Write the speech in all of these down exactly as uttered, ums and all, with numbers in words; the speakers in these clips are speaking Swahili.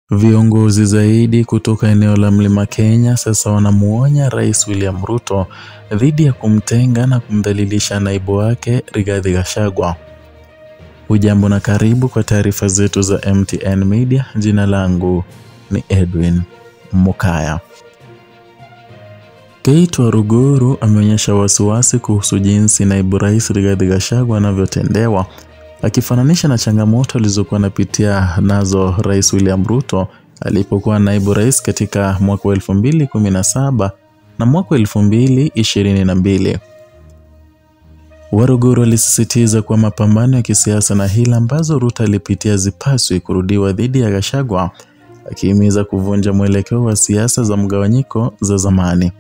Viongozi zaidi kutoka eneo la Mlima Kenya sasa wanamuonya Rais William Ruto dhidi ya kumtenga na kumdhalilisha naibu wake Rigathi Gachagua. Hujambo na karibu kwa taarifa zetu za M T N Media. Jina langu ni Edwin Mukaya. Kate Waruguru ameonyesha wasiwasi kuhusu jinsi naibu rais Rigathi Gachagua anavyotendewa, akifananisha na changamoto alizokuwa anapitia nazo Rais William Ruto alipokuwa naibu rais katika mwaka wa elfu mbili kumi na saba na mwaka wa elfu mbili ishirini na mbili. Waruguru alisisitiza kwa mapambano ya kisiasa na hila ambazo Ruto alipitia zipaswi kurudiwa dhidi ya Gachagua, akihimiza kuvunja mwelekeo wa siasa za mgawanyiko za zamani.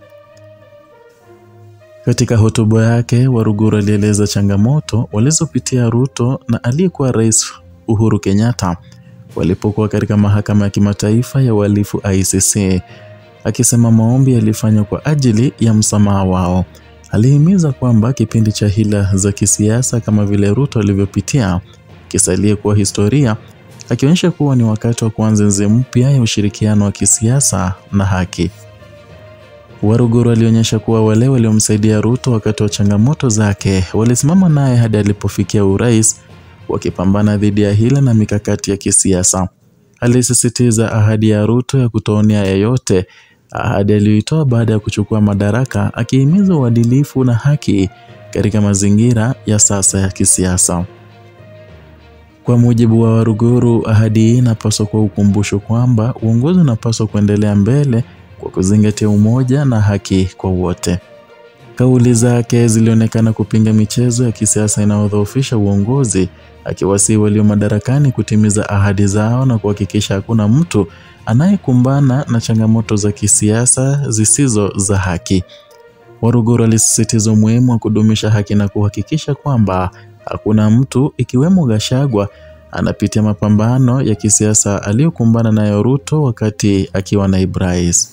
Katika hotuba yake, Waruguru alieleza changamoto walizopitia Ruto na aliyekuwa Rais Uhuru Kenyatta walipokuwa katika mahakama ya kimataifa ya uhalifu I C C, akisema maombi yalifanywa kwa ajili ya msamaha wao. Alihimiza kwamba kipindi cha hila za kisiasa kama vile Ruto alivyopitia kisalie kuwa historia, akionyesha kuwa ni wakati wa kuanza enzi mpya ya ushirikiano wa kisiasa na haki. Waruguru alionyesha kuwa wale waliomsaidia Ruto wakati wa changamoto zake walisimama naye hadi alipofikia urais, wakipambana dhidi ya hila na mikakati ya kisiasa. Alisisitiza ahadi ya Ruto ya kutoonea yeyote, ahadi aliyoitoa baada ya kuchukua madaraka, akihimiza uadilifu na haki katika mazingira ya sasa ya kisiasa. Kwa mujibu wa Waruguru, ahadi hii inapaswa kuwa ukumbusho kwamba uongozi unapaswa kuendelea mbele kwa kuzingatia umoja na haki kwa wote. Kauli zake zilionekana kupinga michezo ya kisiasa inayodhoofisha uongozi, akiwasihi walio madarakani kutimiza ahadi zao na kuhakikisha hakuna mtu anayekumbana na changamoto za kisiasa zisizo za haki. Waruguru alisisitiza umuhimu wa kudumisha haki na kuhakikisha kwamba hakuna mtu, ikiwemo Gachagua, anapitia mapambano ya kisiasa aliyokumbana nayo Ruto wakati akiwa naibu rais.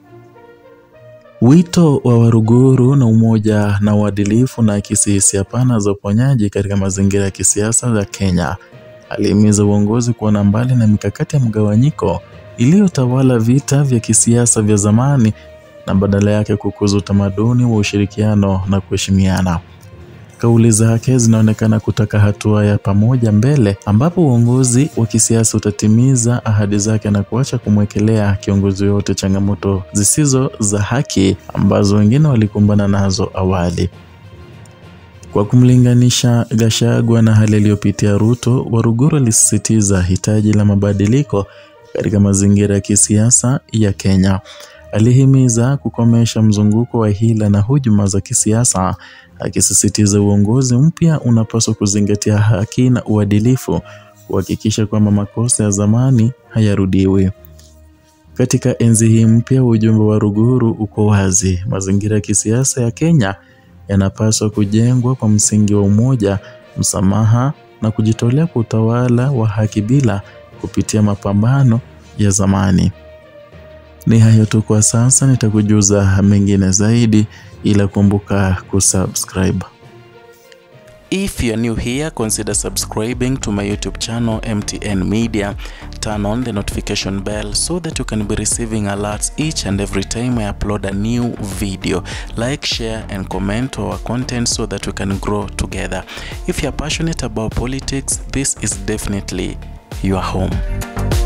Wito wa Waruguru na umoja na uadilifu na hisia pana za uponyaji katika mazingira ya kisiasa za Kenya. Alihimiza uongozi kuona mbali na mikakati ya mgawanyiko iliyotawala vita vya kisiasa vya zamani na badala yake kukuza utamaduni wa ushirikiano na kuheshimiana. Kauli zake zinaonekana kutaka hatua ya pamoja mbele, ambapo uongozi wa kisiasa utatimiza ahadi zake na kuacha kumwekelea kiongozi yote changamoto zisizo za haki ambazo wengine walikumbana nazo awali. Kwa kumlinganisha Gachagua na hali iliyopitia Ruto, Waruguru alisisitiza hitaji la mabadiliko katika mazingira ya kisiasa ya Kenya. Alihimiza kukomesha mzunguko wa hila na hujuma za kisiasa, akisisitiza uongozi mpya unapaswa kuzingatia haki na uadilifu, kuhakikisha kwamba makosa ya zamani hayarudiwi. Katika enzi hii mpya, ujumbe wa Waruguru uko wazi: mazingira ya kisiasa ya Kenya yanapaswa kujengwa kwa msingi wa umoja, msamaha na kujitolea kwa utawala wa haki bila kupitia mapambano ya zamani. Ni hayo tu kwa sasa, nitakujuza mengine zaidi, ila kumbuka kusubscribe. If you're new here, consider subscribing to my YouTube channel M T N Media. Turn on the notification bell so that you can be receiving alerts each and every time I upload a new video. Like, share and comment our content so that we can grow together. If you're passionate about politics, this is definitely your home.